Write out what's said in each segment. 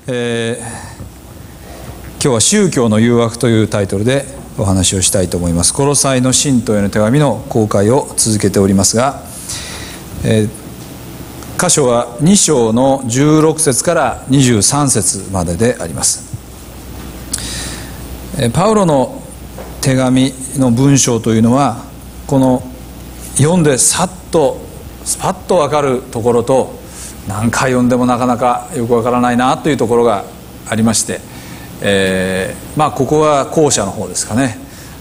今日は宗教の誘惑というタイトルでお話をしたいと思います。コロサイの信徒への手紙の公開を続けておりますが、箇所は2章の16節から23節までであります。パウロの手紙の文章というのは、この読んでスパッと分かるところと、何回読んでもなかなかよく分からないなというところがありまして、ここは後者の方ですかね。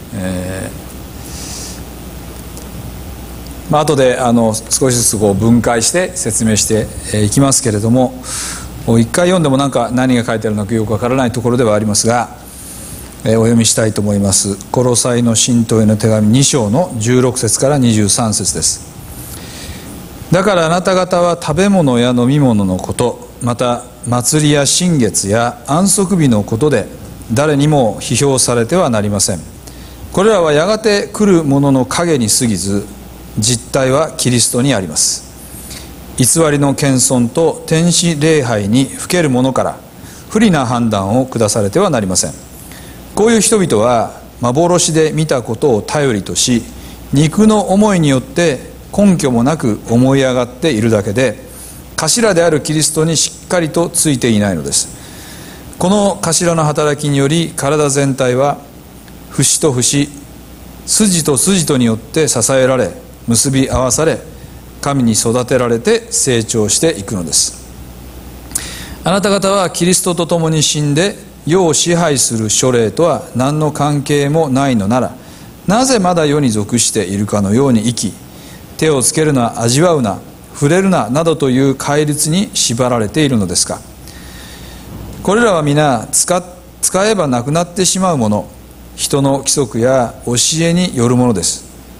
後で少しずつ分解して説明していきますけれども、一回読んでも何が書いてあるのかよく分からないところではありますが、お読みしたいと思います。コロサイの信徒への手紙2章の16節から23節です。だからあなた方は食べ物や飲み物のこと、また祭りや新月や安息日のことで誰にも批評されてはなりません。これらはやがて来るものの影に過ぎず、実態はキリストにあります。偽りの謙遜と天使礼拝にふける者から不利な判断を下されてはなりません。こういう人々は幻で見たことを頼りとし、肉の思いによって根拠もなく思い上がっているだけで、頭であるキリストにしっかりとついていないのです。この頭の働きにより、体全体は節と節、筋と筋とによって支えられ、結び合わされ、神に育てられて成長していくのです。あなた方はキリストと共に死んで、世を支配する書類とは何の関係もないのなら、なぜまだ世に属しているかのように生き、手をつけるな、味わうな、触れるななどという戒律に縛られているのですか。これらは皆使えばなくなってしまうもの、人の規則や教えによるものです。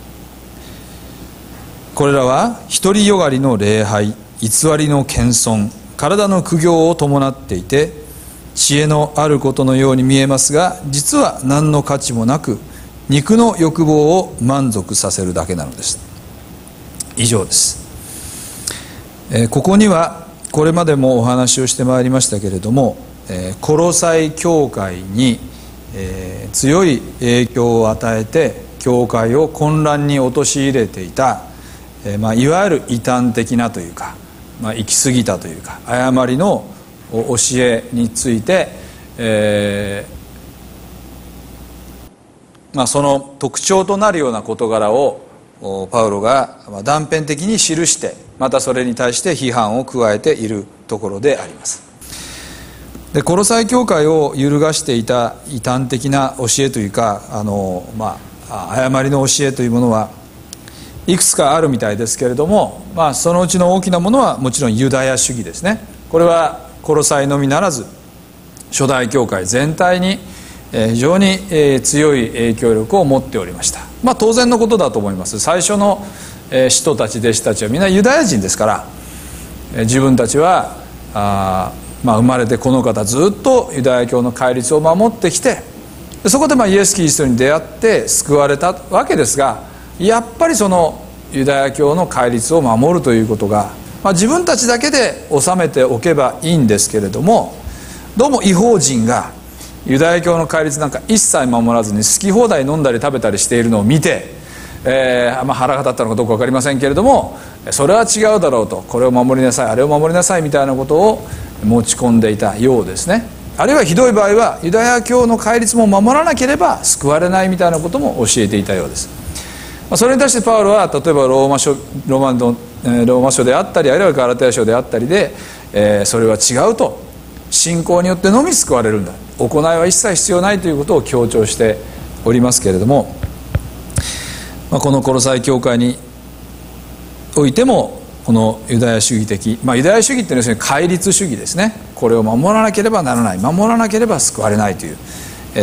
これらは独りよがりの礼拝、偽りの謙遜、体の苦行を伴っていて、知恵のあることのように見えますが、実は何の価値もなく、肉の欲望を満足させるだけなのです。以上です。ここにはこれまでもお話をしてまいりましたけれども、コロサイ教会に強い影響を与えて教会を混乱に陥れていた、いわゆる異端的なというか、行き過ぎたというか誤りの教えについて、その特徴となるような事柄をパウロが断片的に記して、またそれに対して批判を加えているところであります。で、コロサイ教会を揺るがしていた異端的な教えというか、誤りの教えというものはいくつかあるみたいですけれども、そのうちの大きなものはもちろんユダヤ主義ですね。これはコロサイのみならず初代教会全体に非常に強い影響力を持っておりました。当然のことだと思います。最初の使徒たち弟子たちはみんなユダヤ人ですから、自分たちは生まれてこの方ずっとユダヤ教の戒律を守ってきて、そこでイエス・キリストに出会って救われたわけですが、やっぱりそのユダヤ教の戒律を守るということが、自分たちだけで収めておけばいいんですけれども、どうも異邦人がユダヤ教の戒律なんか一切守らずに好き放題飲んだり食べたりしているのを見て、腹が立ったのかどうか分かりませんけれども、それは違うだろうと、これを守りなさい、あれを守りなさいみたいなことを持ち込んでいたようですね。あるいはひどい場合はユダヤ教の戒律も守らなければ救われないみたいなことも教えていたようです。それに対してパウロは例えばローマ書であったり、あるいはガラテヤ書であったりで、それは違うと、信仰によってのみ救われるんだ、行いは一切必要ないということを強調しておりますけれども、このコロサイ教会においてもこのユダヤ主義的、ユダヤ主義っていうのは戒律主義ですね。これを守らなければならない、守らなければ救われないという、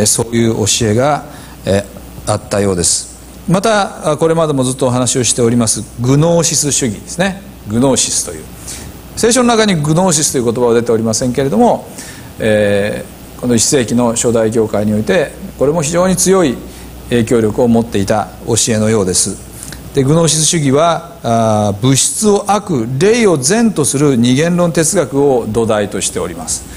そういう教えが、あったようです。またこれまでもずっとお話をしておりますグノーシス主義ですね。グノーシスという、聖書の中にグノーシスという言葉は出ておりませんけれども、この1世紀の初代教会においてこれも非常に強い影響力を持っていた教えのようです。で、グノーシス主義は物質を悪、霊を善とする二元論哲学を土台としております。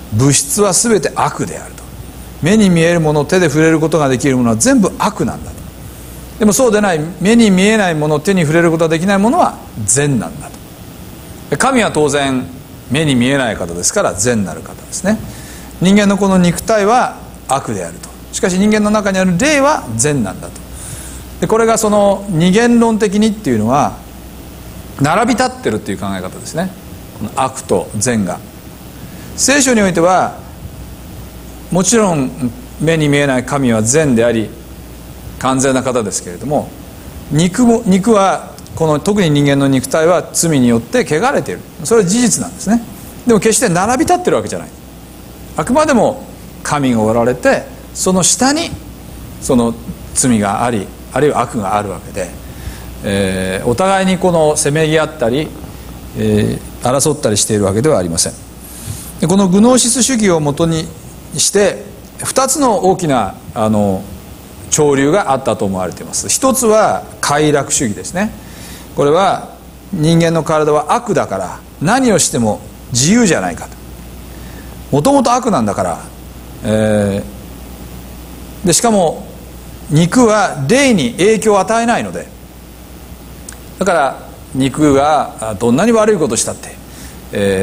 物質は全て悪であると。目に見えるもの、手で触れることができるものは全部悪なんだと。でもそうでない、目に見えないもの、手に触れることができないものは善なんだと。神は当然目に見えない方ですから善なる方ですね。人間のこの肉体は悪であると。しかし人間の中にある霊は善なんだと。でこれがその二元論的にっていうのは並び立ってるっていう考え方ですね。この悪と善が聖書においてはもちろん目に見えない神は善であり完全な方ですけれども、肉はこの特に人間の肉体は罪によって汚れている。それは事実なんですね。でも決して並び立ってるわけじゃない。あくまでも神がおられて、その下にその罪があり、あるいは悪があるわけで、お互いにこのせめぎ合ったり、争ったりしているわけではありません。でこのグノーシス主義をもとにして2つの大きな潮流があったと思われています。一つは快楽主義ですね。これは人間の体は悪だから何をしても自由じゃないかと。もともと悪なんだから、でしかも肉は霊に影響を与えないので、だから肉がどんなに悪いことしたって、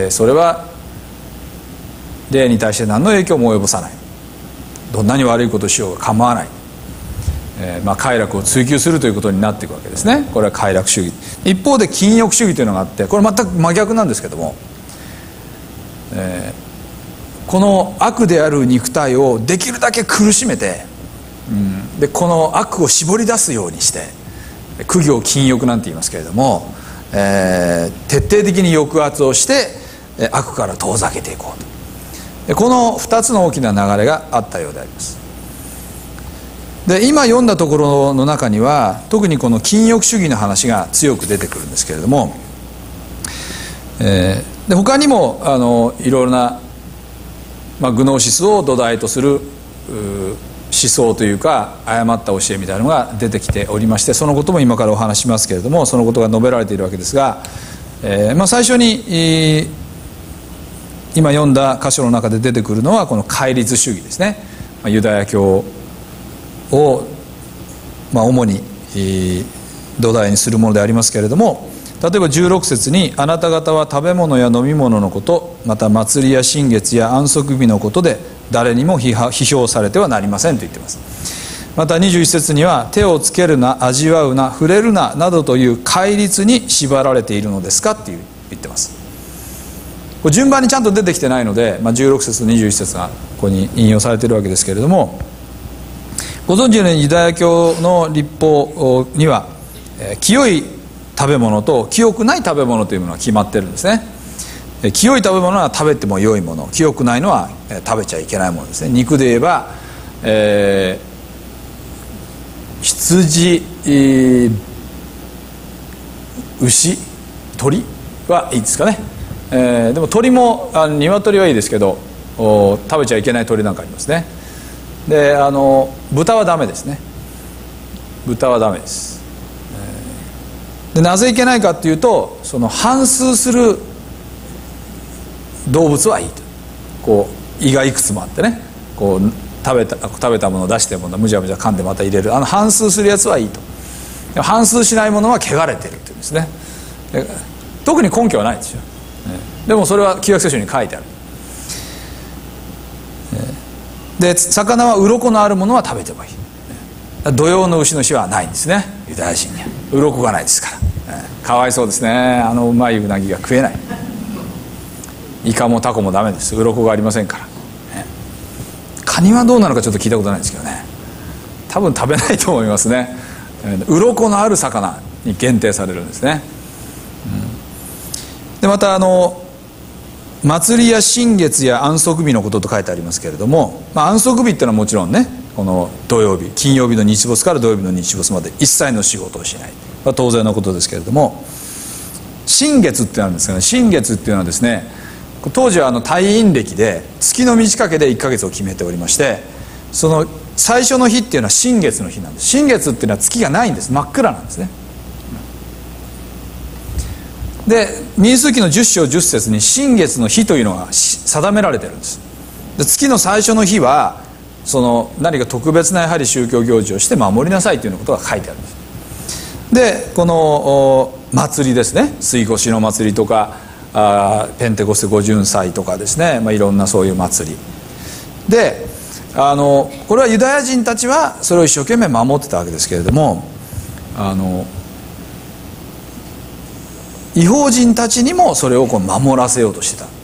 それは霊に対して何の影響も及ぼさない。どんなに悪いことをしようが構わない。快楽を追求するということになっていくわけですね。これは快楽主義。一方で禁欲主義というのがあって、これ全く真逆なんですけども、この悪である肉体をできるだけ苦しめて、でこの悪を絞り出すようにして、苦行禁欲なんて言いますけれども、徹底的に抑圧をして悪から遠ざけていこうと。でこの2つの大きな流れがあったようであります。で今読んだところの中には特にこの禁欲主義の話が強く出てくるんですけれども、で他にもいろいろな、グノーシスを土台とする思想というか誤った教えみたいなのが出てきておりまして、そのことも今からお話しますけれども、そのことが述べられているわけですが、最初に今読んだ箇所の中で出てくるのはこの戒律主義ですね。ユダヤ教を主に土台にするものでありますけれども、例えば16節にあなた方は食べ物や飲み物のこと、また祭りや新月や安息日のことで誰にも批評されてはなりませんと言っています。また21節には手をつけるな、味わうな、触れるななどという戒律に縛られているのですかって言ってます。これ順番にちゃんと出てきてないので、16節と21節がここに引用されているわけですけれども、ご存知のようにユダヤ教の律法には清い食べ物と清くない食べ物というものが決まってるんですね。清い食べ物は食べても良いもの、清くないのは食べちゃいけないものですね。肉で言えば、羊、牛、鳥はいいですかね。でも鳥も鶏はいいですけど食べちゃいけない鳥なんかありますね。で豚はダメですね。豚はダメです。でなぜいけないかっていうと、その反芻する動物はいいと。こう胃がいくつもあってね、こう食べたものを出してものむじゃむじゃ噛んでまた入れる、反芻するやつはいいと。で反芻しないものは汚れてるっていうんですね。で特に根拠はないんですよ。でもそれは旧約聖書に書いてある。で魚は鱗のあるものは食べてもいい。土用の丑の日はないんですね、ユダヤ人には。鱗がないですから、かわいそうですね。うまいうなぎが食えない。イカもタコもダメです、鱗がありませんから。カニはどうなのかちょっと聞いたことないんですけどね、多分食べないと思いますね。鱗のある魚に限定されるんですね。でまた祭りや新月や安息日のことと書いてありますけれども、安息日っていうのはもちろんね、この土曜日、金曜日の日没から土曜日の日没まで一切の仕事をしない、当然のことですけれども、新月ってあるんですがね、新月っていうのはですね、当時は太陰暦で月の満ち欠けで1ヶ月を決めておりまして、その最初の日っていうのは新月の日なんです。新月っていうのは月がないんです。真っ暗なんですね。で民数記の10章10節に新月の日というのが定められてるんです。 で月の最初の日はその何か特別なやはり宗教行事をして守りなさいというようなことが書いてあるんです。でこの祭りですね、杉越の祭りとかペンテコステ五巡祭とかですね、いろんなそういう祭りでこれはユダヤ人たちはそれを一生懸命守ってたわけですけれども、異邦人たちにもそれを守らせようとしてた。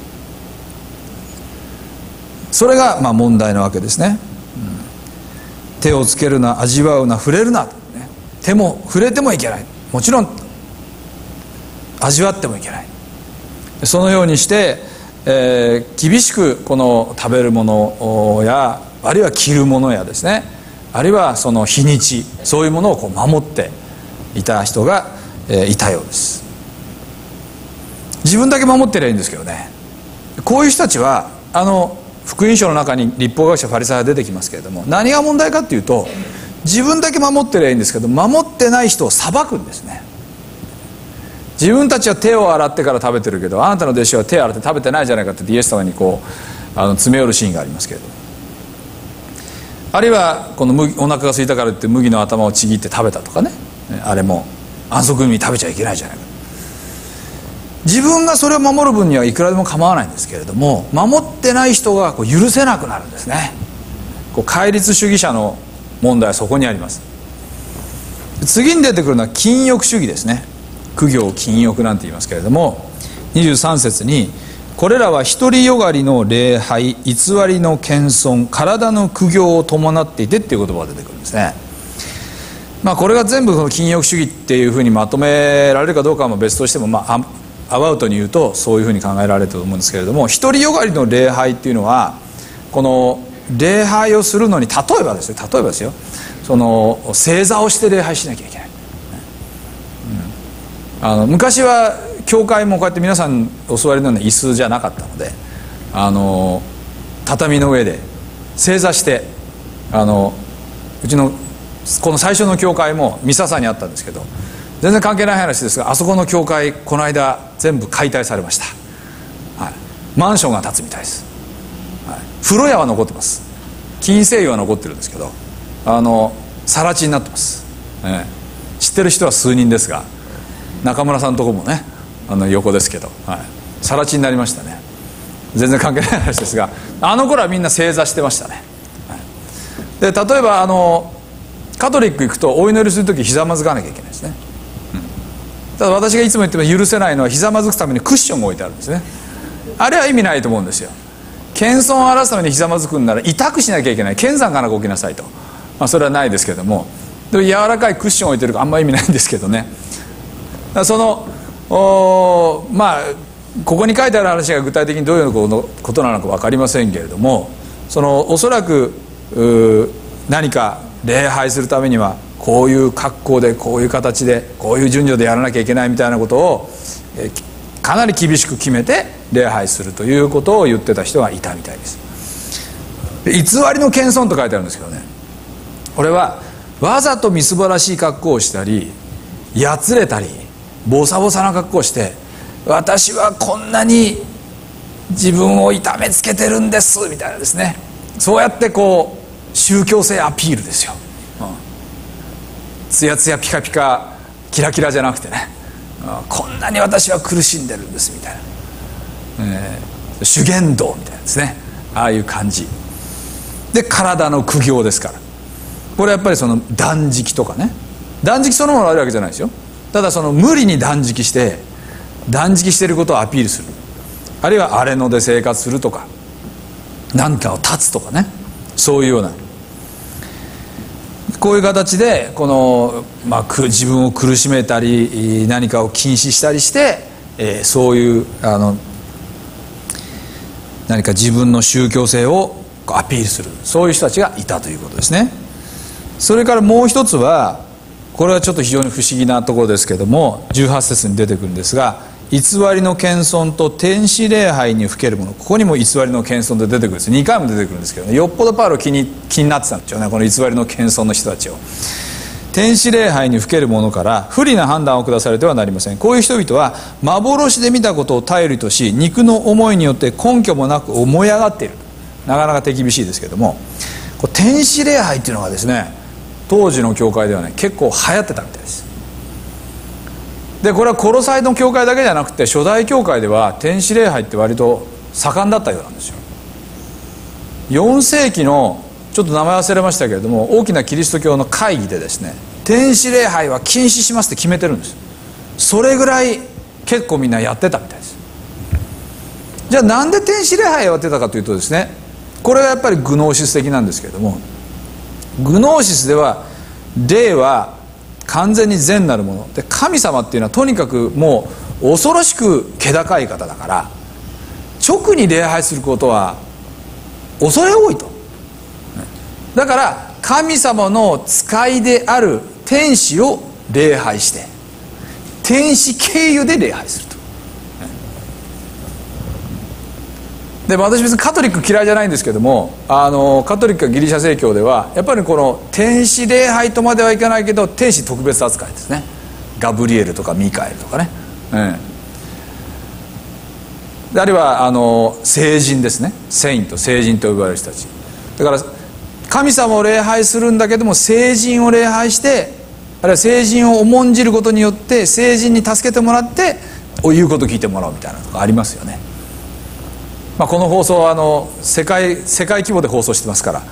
それが問題なわけですね。手をつけるな、味わうな、触れるな、手も触れてもいけない、もちろん味わってもいけない。そのようにして、厳しくこの食べるものやあるいは着るものやですね、あるいはその日にち、そういうものを守っていた人が、いたようです。自分だけ守ってりゃいいんですけどね、こういう人たちは福音書の中に律法学者ファリサイが出てきますけれども、何が問題かっていうと、自分だけ守ってりゃいいんですけど、守ってない人を裁くんですね。自分たちは手を洗ってから食べてるけど、あなたの弟子は手を洗って食べてないじゃないかってイエス様に詰め寄るシーンがありますけれども、あるいはこのお腹が空いたからって麦の頭をちぎって食べたとかね、あれも安息日に食べちゃいけないじゃないか。自分がそれを守る分にはいくらでも構わないんですけれども、守ってない人が許せなくなるんですね。戒律主義者の問題はそこにあります。次に出てくるのは禁欲主義ですね。苦行禁欲なんて言いますけれども、23節にこれらは独りよがりの礼拝、偽りの謙遜、体の苦行を伴っていてっていう言葉が出てくるんですね。これが全部この禁欲主義っていうふうにまとめられるかどうかは別としても、アバウトに言うとそういうふうに考えられると思うんですけれども、独りよがりの礼拝っていうのは、この礼拝をするのに例えばですよ、その正座をして礼拝しなきゃいけない。昔は教会もこうやって皆さんお座りのような椅子じゃなかったので、畳の上で正座して、うちのこの最初の教会も三笹にあったんですけど、全然関係ない話ですが、あそこの教会この間全部解体されました、マンションが建つみたいです、風呂屋は残ってます、金星湯は残ってるんですけど、更地になってます、知ってる人は数人ですが、中村さんのとこもね横ですけど、更地になりましたね。全然関係ない話ですが、あの頃はみんな正座してましたね。で例えばカトリック行くとお祈りする時ひざまずかなきゃいけないですね。ただ私がいつも言っても許せないのは、ひざまずくためにクッションが置いてあるんですね。あれは意味ないと思うんですよ。謙遜を表すためにひざまずくんなら痛くしなきゃいけない、剣山から起きなさいと、それはないですけども、でも柔らかいクッションを置いてるからあんまり意味ないんですけどね。そのここに書いてある話が具体的にどういうことなのか分かりませんけれども、おそらく何か礼拝するためにはこういう格好でこういう形でこういう順序でやらなきゃいけないみたいなことをかなり厳しく決めて礼拝するということを言ってた人がいたみたいです。偽りの謙遜と書いてあるんですけどね、これはわざとみすぼらしい格好をしたり、やつれたりボサボサな格好をして、私はこんなに自分を痛めつけてるんですみたいなですね、そうやって宗教性アピールですよ。ツヤツヤピカピカキラキラじゃなくてね、こんなに私は苦しんでるんですみたいな、修験道みたいなですね、ああいう感じで、体の苦行ですから、これやっぱり断食とかね、断食そのものがあるわけじゃないですよ。ただ無理に断食してることをアピールする、あるいは荒れ野で生活するとか、何かを断つとかね、そういうようなこういう形で自分を苦しめたり何かを禁止したりして、そういう何か自分の宗教性をアピールする、そういう人たちがいたということですね。それからもう一つは、これはちょっと非常に不思議なところですけども、18節に出てくるんですが、偽りの謙遜と天使礼拝にふけるもの、ここにも偽りの謙遜で出てくるんです。2回も出てくるんですけどね、よっぽどパウロ気になってたんですよね、この偽りの謙遜の人たちを。天使礼拝にふけるものから不利な判断を下されてはなりません。こういう人々は幻で見たことを頼りとし、肉の思いによって根拠もなく思い上がっている。 なかなか手厳しいですけども、天使礼拝っていうのがですね、当時の教会ではね結構流行ってたみたいです。でこれはコロサイの教会だけじゃなくて、初代教会では天使礼拝って割と盛んだったようなんですよ。4世紀のちょっと名前忘れましたけれども、大きなキリスト教の会議でですね、天使礼拝は禁止しますって決めてるんです。それぐらい結構みんなやってたみたいです。じゃあなんで天使礼拝をやってたかというとですね、これがやっぱりグノーシス的なんですけれども、グノーシスでは霊は完全に善なるもので、神様っていうのはとにかくもう恐ろしく気高い方だから、直に礼拝することは恐れ多いと。だから神様の使いである天使を礼拝して、天使経由で礼拝すると。で私別にカトリック嫌いじゃないんですけども、カトリックやギリシャ正教ではやっぱりこの天使礼拝とまではいかないけど、天使特別扱いですね。ガブリエルとかミカエルとかね、あるいは聖人ですね。セイント、聖人と呼ばれる人たちだから、神様を礼拝するんだけども、聖人を礼拝して、あるいは聖人を重んじることによって聖人に助けてもらって言うことを聞いてもらうみたいなとかありますよね。この放送は世界規模で放送してますから、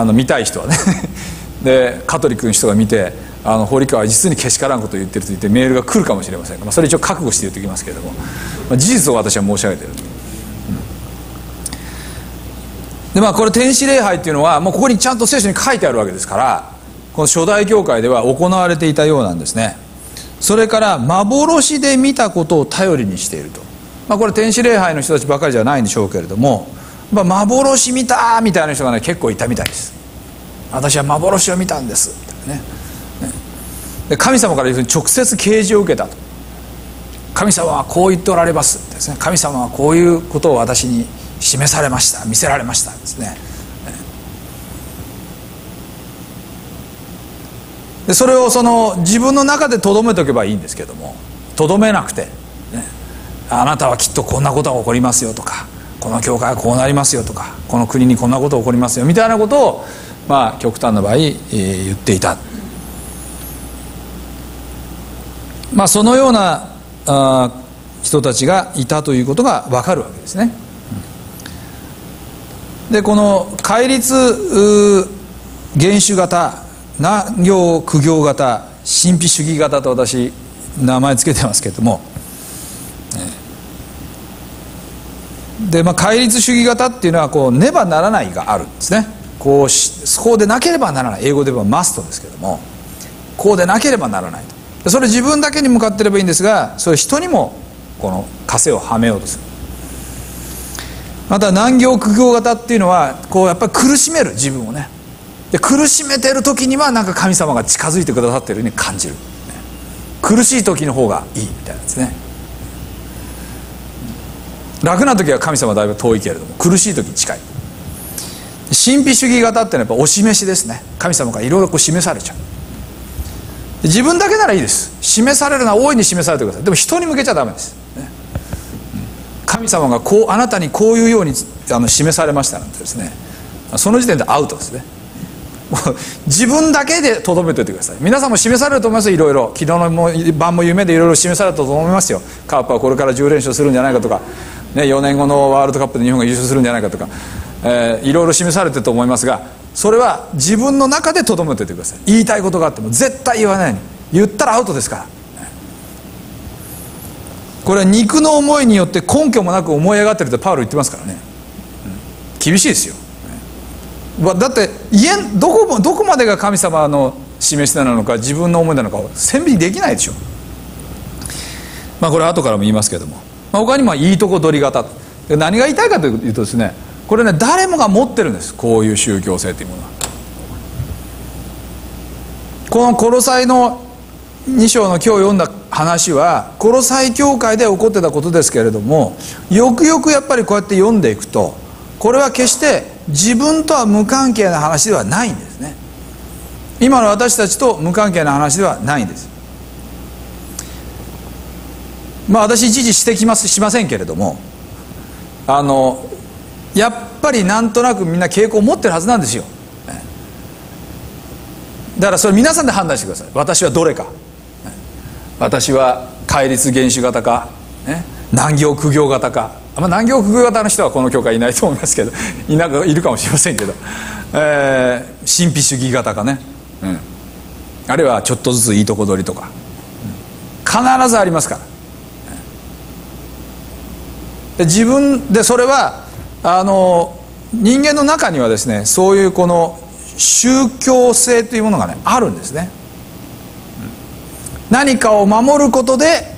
見たい人はねでカトリックの人が見て、堀川は実にけしからんことを言ってると言ってメールが来るかもしれませんが、それ一応覚悟して言っておきますけれども、事実を私は申し上げている。でこれ天使礼拝っていうのはもうここにちゃんと聖書に書いてあるわけですから、この初代教会では行われていたようなんですね。それから幻で見たことを頼りにしていると。これ天使礼拝の人たちばかりじゃないんでしょうけれども、幻見たみたいな人がね結構いたみたいです。私は幻を見たんですみたいなね。で神様から直接啓示を受けたと。神様はこう言っておられますですね。神様はこういうことを私に示されました、見せられましたですね。でそれを自分の中で留めておけばいいんですけども、留めなくて、あなたはきっとこんなことが起こりますよとか、この教会はこうなりますよとか、この国にこんなことが起こりますよみたいなことを極端な場合言っていた。そのような人たちがいたということが分かるわけですね。でこの戒律厳守型、難行苦行型、神秘主義型と私名前つけてますけれども、で戒律主義型っていうのはねばならないがあるんですね。こうでなければならない、英語で言えばマストですけども、こうでなければならないと。それ自分だけに向かってればいいんですが、それ人にもこの枷をはめようとする。また難行苦行型っていうのはやっぱり苦しめる自分をね。で苦しめてる時にはなんか神様が近づいてくださっているように感じる。苦しい時の方がいいみたいなんですね。楽な時は神様はだいぶ遠いけれども、苦しい時に近い。神秘主義型っていうのはやっぱお示しですね。神様がいろいろ示されちゃう。自分だけならいいです。示されるのは大いに示されてください。でも人に向けちゃダメです、ね。神様があなたにこういうように示されましたなんてですね、その時点でアウトですね。自分だけでとどめておいてください。皆さんも示されると思いますよ。いろいろ昨日の晩も夢でいろいろ示されたと思いますよ。カープはこれから10連勝するんじゃないかとか、4年後のワールドカップで日本が優勝するんじゃないかとか、いろいろ示されてると思いますが、それは自分の中でとどめておいてください。言いたいことがあっても絶対言わないように。言ったらアウトですから。これは肉の思いによって根拠もなく思い上がってるってパウロ言ってますからね。厳しいですよ。だってどこまでが神様の示しなのか自分の思いなのかを線引きできないでしょ。これは後からも言いますけども、他にもいいとこ取り型。何が言いたいかというとですね、これね誰もが持ってるんです。こういう宗教性というものは。このコロサイの2章の今日読んだ話はコロサイ教会で起こってたことですけれども、よくよくやっぱりこうやって読んでいくと、これは決して自分とは無関係な話ではないんですね。今の私たちと無関係な話ではないんです。私一時指摘しませんけれども、やっぱりなんとなくみんな傾向を持ってるはずなんですよ。だからそれ皆さんで判断してください。私はどれか。私は戒律厳守型か、難行苦行型か。難行苦行型の人はこの教会いないと思いますけど、いるかもしれませんけど、神秘主義型かね、あるいはちょっとずついいとこ取りとか、必ずありますから。自分でそれは人間の中にはですね、そういうこの宗教性というものがねあるんですね。何かを守ることで、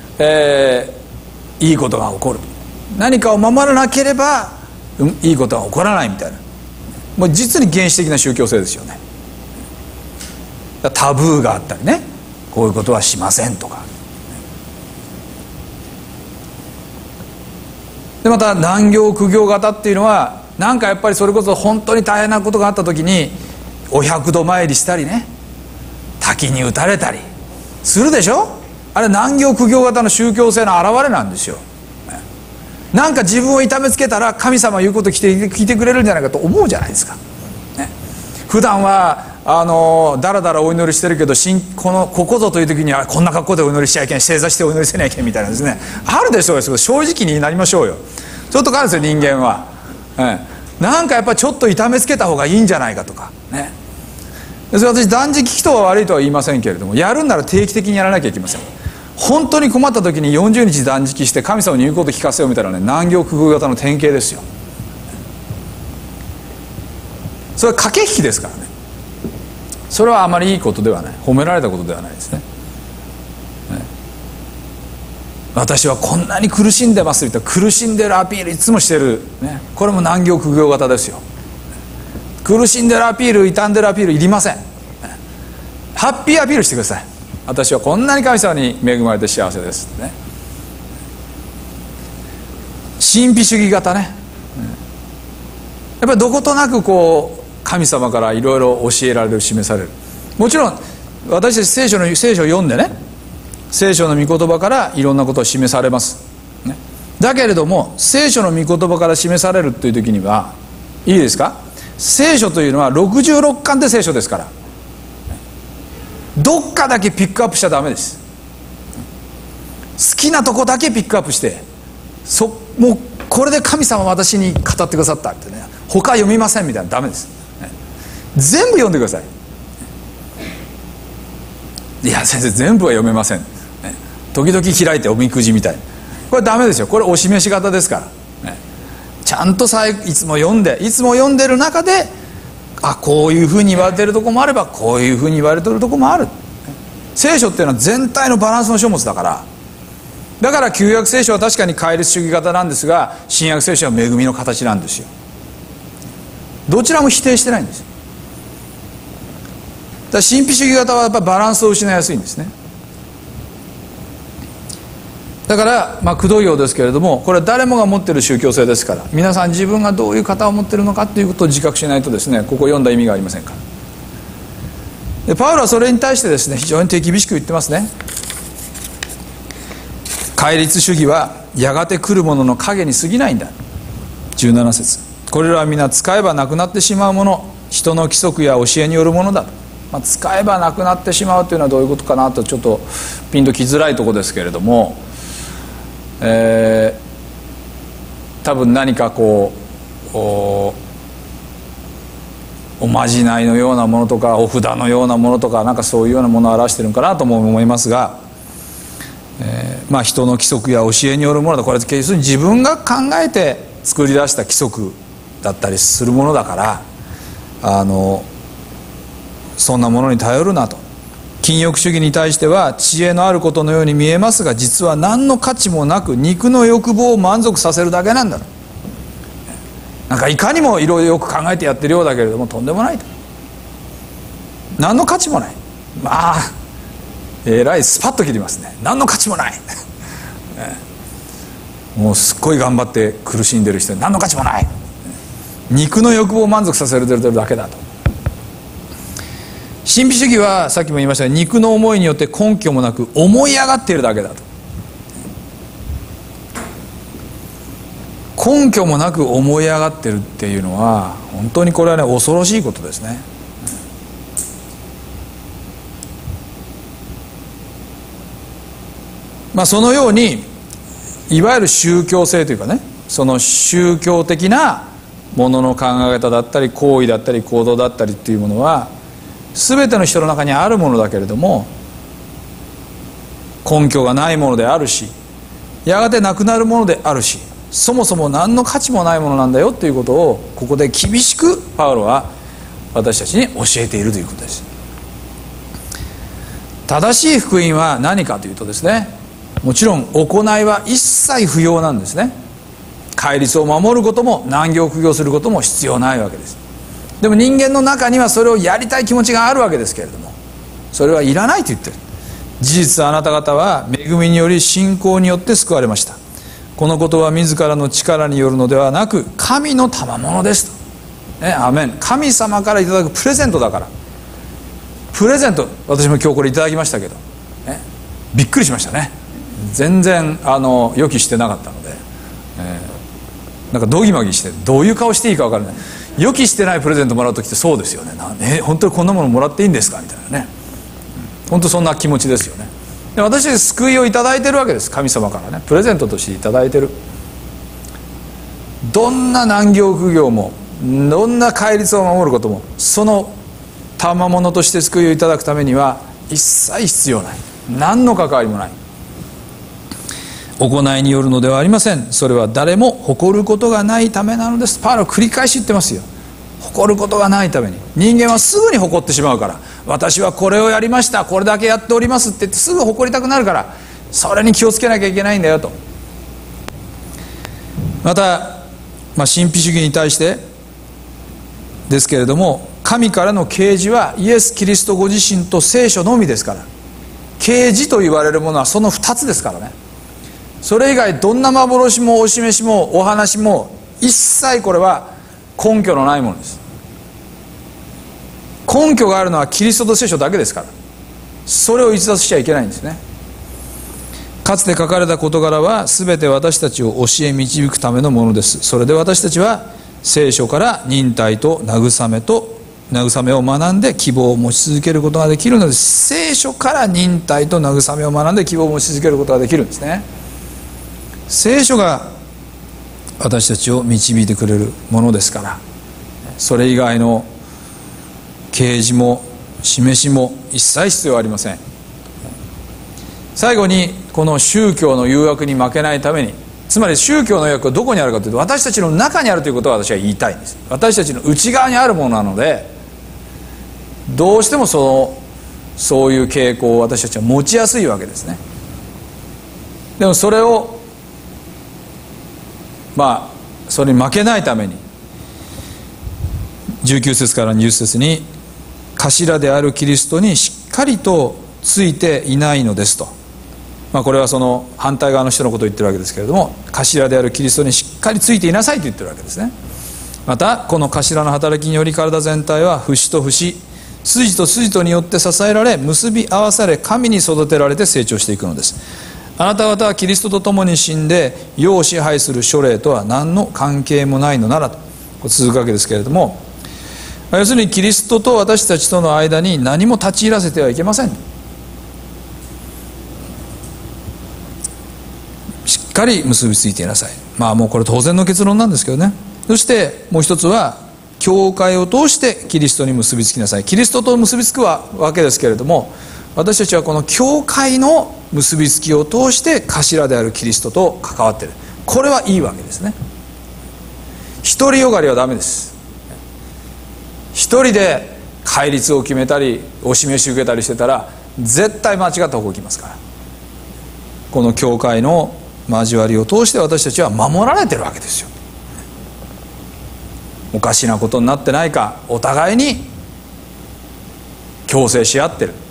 いいことが起こる。何かを守らなければ、いいことが起こらないみたいな、もう実に原始的な宗教性ですよね。タブーがあったりね、こういうことはしませんとか。でまた難行苦行型っていうのは、なんかやっぱりそれこそ本当に大変なことがあった時にお百度参りしたりね、滝に打たれたりするでしょ。あれ難行苦行型の宗教性の表れなんですよ。なんか自分を痛めつけたら神様言うこと聞いてくれるんじゃないかと思うじゃないですか、普段はだらだらお祈りしてるけど、ここぞという時にはこんな格好でお祈りしちゃいけん、正座してお祈りせなきゃいけんみたいなですね、あるでしょうよ。正直になりましょうよ。ちょっとあるんですよ人間は、なんかやっぱりちょっと痛めつけた方がいいんじゃないかとかね。私断食祈祷は悪いとは言いませんけれども、やるんなら定期的にやらなきゃいけません。本当に困った時に40日断食して神様に言うこと聞かせようみたいなね、難行苦行型の典型ですよ。それは駆け引きですからね。それはあまりいいことではない、褒められたことではないですね。私はこんなに苦しんでますと言って苦しんでるアピールいつもしてる、これも難行苦行型ですよ。苦しんでるアピール、傷んでるアピールいりません。ハッピーアピールしてください。私はこんなに神様に恵まれて幸せですね。神秘主義型ね、やっぱりどことなくこう神様からいろいろ教えられる、示される。もちろん私たち聖書を読んでね、聖書の御言葉からいろんなことを示されます、だけれども聖書の御言葉から示されるという時には、いいですか、聖書というのは66巻で聖書ですから、どっかだけピックアップしちゃダメです。好きなとこだけピックアップして、もうこれで神様は私に語ってくださったってね、他読みませんみたいなダメです。全部読んでください。いや先生全部は読めません、時々開いておみくじみたいな、これダメですよ。これお示し型ですから、ちゃんといつも読んでる中で、こういうふうに言われてるとこもあれば、こういうふうに言われてるとこもある。聖書っていうのは全体のバランスの書物だから。だから旧約聖書は確かに戒律主義型なんですが、新約聖書は恵みの形なんですよ。どちらも否定してないんですよ。だから神秘主義型はやっぱりバランスを失いやすいんですね。だからくどいようですけれども、これは誰もが持っている宗教性ですから、皆さん自分がどういう型を持っているのかということを自覚しないとですね、ここ読んだ意味がありませんから。でパウロはそれに対してですね、非常に手厳しく言ってますね。戒律主義はやがて来るものの影に過ぎないんだ。17節、これらは皆使えばなくなってしまうもの、人の規則や教えによるものだと。使えばなくなってしまうというのはどういうことかなと、ちょっとピンときづらいところですけれども、多分何かこう おまじないのようなものとか、お札のようなものとか、なんかそういうようなものを表しているのかなとも思いますが、人の規則や教えによるものだ。これは要するに自分が考えて作り出した規則だったりするものだから、そんなものに頼るなと。禁欲主義に対しては知恵のあることのように見えますが、実は何の価値もなく肉の欲望を満足させるだけなんだ。なんかいかにもいろいろよく考えてやってるようだけれども、とんでもないと。何の価値もない。えらいスパッと切りますね。何の価値もないもうすっごい頑張って苦しんでる人に何の価値もない。肉の欲望を満足させるだけだと。神秘主義はさっきも言いましたが、肉の思いによって根拠もなく思い上がっているだけだと。 根拠もなく思い上がってるっていうのは本当にこれはね恐ろしいことですね。そのようにいわゆる宗教性というかね、その宗教的なものの考え方だったり行為だったり行動だったりっていうものは全ての人の中にあるものだけれども、根拠がないものであるし、やがてなくなるものであるし、そもそも何の価値もないものなんだよということをここで厳しくパウロは私たちに教えているということです。正しい福音は何かというとですね、もちろん行いは一切不要なんですね。戒律を守ることも難行苦行することも必要ないわけです。でも人間の中にはそれをやりたい気持ちがあるわけですけれども、それはいらないと言ってる。事実あなた方は恵みにより信仰によって救われました。このことは自らの力によるのではなく神の賜物ですと、アメン。神様からいただくプレゼントだから。プレゼント、私も今日これいただきましたけど、びっくりしましたね。全然予期してなかったので、なんかドギマギしてどういう顔していいか分からない。予期してないプレゼントもらう時ってそうですよね。本当にこんなものもらっていいんですかみたいなね、本当そんな気持ちですよね。で、私たち救いをいただいてるわけです。神様からねプレゼントとしていただいてる。どんな難行苦行もどんな戒律を守ることもその賜物として救いをいただくためには一切必要ない。何の関わりもない。行いによるのではありません。それは誰も誇ることがないためなのです。パウロは繰り返し言ってますよ。誇ることがないために。人間はすぐに誇ってしまうから、私はこれをやりました、これだけやっておりますって言ってすぐ誇りたくなるから、それに気をつけなきゃいけないんだよと。また、神秘主義に対してですけれども、神からの啓示はイエス・キリストご自身と聖書のみですから。啓示と言われるものはその2つですからね。それ以外どんな幻もお示しもお話も一切これは根拠のないものです。根拠があるのはキリストと聖書だけですから、それを逸脱しちゃいけないんですね。かつて書かれた事柄は全て私たちを教え導くためのものです。それで私たちは聖書から忍耐と慰めを学んで希望を持ち続けることができるのです。聖書から忍耐と慰めを学んで希望を持ち続けることができるんですね。聖書が私たちを導いてくれるものですから、それ以外の啓示も示しも一切必要ありません。最後にこの宗教の誘惑に負けないために、つまり宗教の誘惑はどこにあるかというと私たちの中にあるということを私は言いたいんです。私たちの内側にあるものなので、どうしてもそういう傾向を私たちは持ちやすいわけですね。でもそれをそれに負けないために19節から20節に頭であるキリストにしっかりとついていないのですと、これはその反対側の人のことを言ってるわけですけれども、頭であるキリストにしっかりついていなさいと言ってるわけですね。またこの頭の働きにより体全体は節と節、筋と筋とによって支えられ結び合わされ神に育てられて成長していくのです。あなた方はキリストと共に死んで世を支配する書類とは何の関係もないのならと続くわけですけれども、要するにキリストと私たちとの間に何も立ち入らせてはいけません。しっかり結びついていなさい。もうこれ当然の結論なんですけどね。そしてもう一つは教会を通してキリストに結びつきなさい。キリストと結びつくわけですけれども、私たちはこの教会の結びつきを通して頭であるキリストと関わっている。これはいいわけですね。独りよがりはダメです。一人で戒律を決めたりお示し受けたりしてたら絶対間違った方向に行きますから、この教会の交わりを通して私たちは守られてるわけですよ。おかしなことになってないかお互いに強制し合ってる。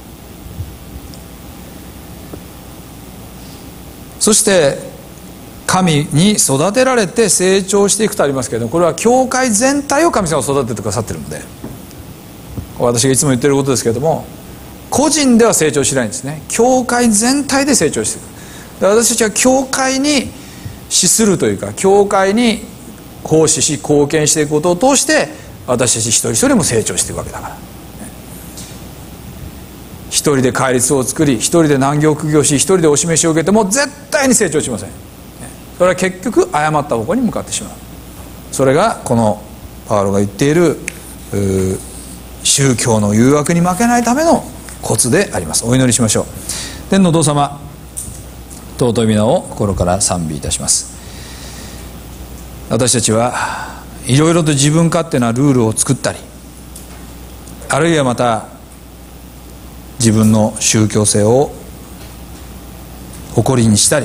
そして神に育てられて成長していくとありますけれども、これは教会全体を神様が育ててくださっているので、私がいつも言っていることですけれども、個人では成長しないんですね。教会全体で成長していく。私たちは教会に資するというか、教会に奉仕し貢献していくことを通して私たち一人一人も成長していくわけだから。一人で戒律を作り、一人で難行苦行し、一人でお示しを受けても絶対に成長しません。それは結局誤った方向に向かってしまう。それがこのパウロが言っている宗教の誘惑に負けないためのコツであります。お祈りしましょう。天のお父様、尊い皆を心から賛美いたします。私たちはいろいろと自分勝手なルールを作ったり、あるいはまた自分の宗教性を誇りにしたり、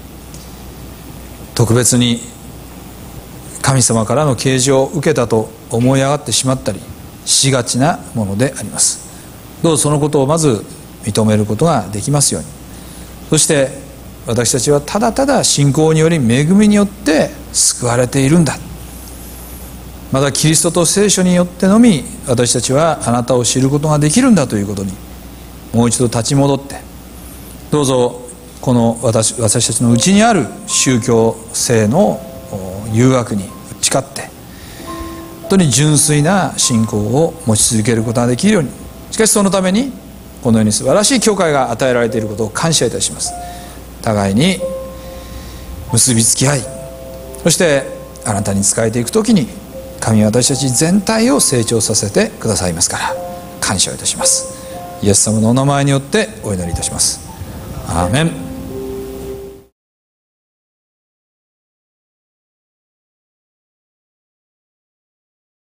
特別に神様からの啓示を受けたと思い上がってしまったりしがちなものであります。どうぞそのことをまず認めることができますように。そして私たちはただただ信仰により恵みによって救われているんだ。またキリストと聖書によってのみ私たちはあなたを知ることができるんだということにもう一度立ち戻って、どうぞこの私たちのうちにある宗教性の誘惑に打ち勝って、本当に純粋な信仰を持ち続けることができるように。しかしそのためにこのように素晴らしい教会が与えられていることを感謝いたします。互いに結びつき合い、そしてあなたに仕えていくときに神は私たち全体を成長させてくださいますから感謝をいたします。イエス様のお名前によってお祈りいたします。アーメン。